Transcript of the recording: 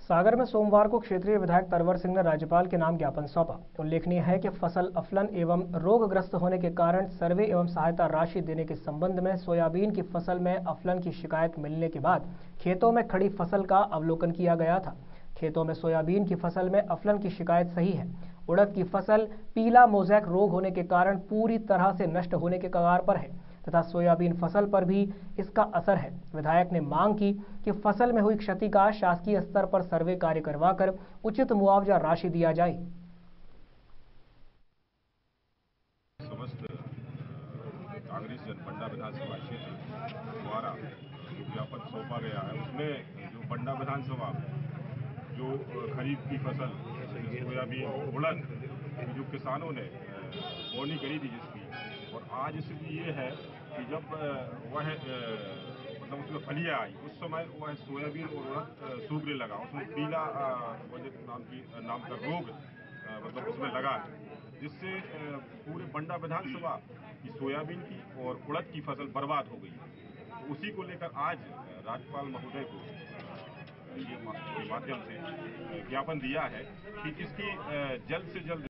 सागर में सोमवार को क्षेत्रीय विधायक तरवर सिंह ने राज्यपाल के नाम ज्ञापन सौंपा। उल्लेखनीय है कि फसल अफलन एवं रोगग्रस्त होने के कारण सर्वे एवं सहायता राशि देने के संबंध में सोयाबीन की फसल में अफलन की शिकायत मिलने के बाद खेतों में खड़ी फसल का अवलोकन किया गया था। खेतों में सोयाबीन की फसल में अफलन की शिकायत सही है। उड़द की फसल पीला मोज़ेक रोग होने के कारण पूरी तरह से नष्ट होने के कगार पर है तथा सोयाबीन फसल पर भी इसका असर है। विधायक ने मांग की कि फसल में हुई क्षति का शासकीय स्तर पर सर्वे कार्य करवाकर उचित मुआवजा राशि दिया जाए। समस्त कांग्रेस जनपंडा विधानसभा क्षेत्र द्वारा ज्ञापन सौंपा गया है, उसमें जो पंडा विधानसभा जो खरीफ की फसल सोयाबीन उड़द जो किसानों ने बोनी करी थी जिसकी, और आज स्थिति ये है कि जब वह मतलब उसमें फलियाँ आई उस समय वह सोयाबीन और उड़द सूखने लगा, उसमें पीला नाम का रोग मतलब उसमें लगा है, जिससे पूरे बंडा विधानसभा की सोयाबीन की और उड़द की फसल बर्बाद हो गई। तो उसी को लेकर आज राज्यपाल महोदय को ये माध्यम से ज्ञापन दिया है कि इसकी जल्द से जल्द